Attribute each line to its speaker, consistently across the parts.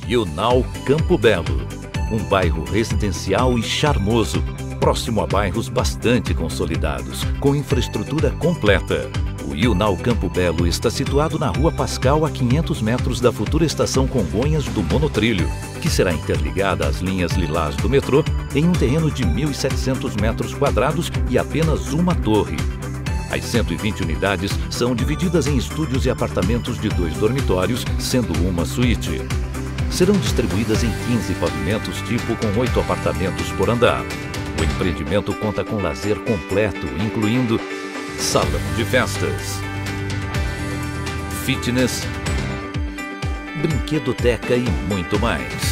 Speaker 1: YouNow Campo Belo, um bairro residencial e charmoso, próximo a bairros bastante consolidados, com infraestrutura completa. O YouNow Campo Belo está situado na Rua Pascal, a 500 metros da futura estação Congonhas do Monotrilho, que será interligada às linhas lilás do metrô em um terreno de 1.700 metros quadrados e apenas uma torre. As 120 unidades são divididas em estúdios e apartamentos de 2 dormitórios, sendo uma suíte. Serão distribuídas em 15 pavimentos tipo com 8 apartamentos por andar. O empreendimento conta com lazer completo, incluindo salão de festas, fitness, brinquedoteca e muito mais.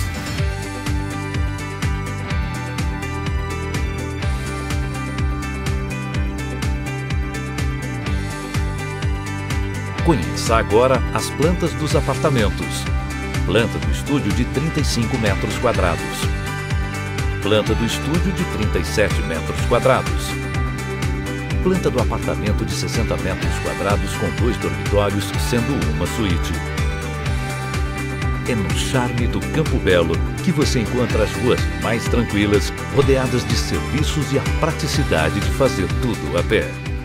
Speaker 1: Conheça agora as plantas dos apartamentos. Planta do estúdio de 35 metros quadrados. Planta do estúdio de 37 metros quadrados. Planta do apartamento de 60 metros quadrados com 2 dormitórios, sendo uma suíte. É no charme do Campo Belo que você encontra as ruas mais tranquilas, rodeadas de serviços e a praticidade de fazer tudo a pé.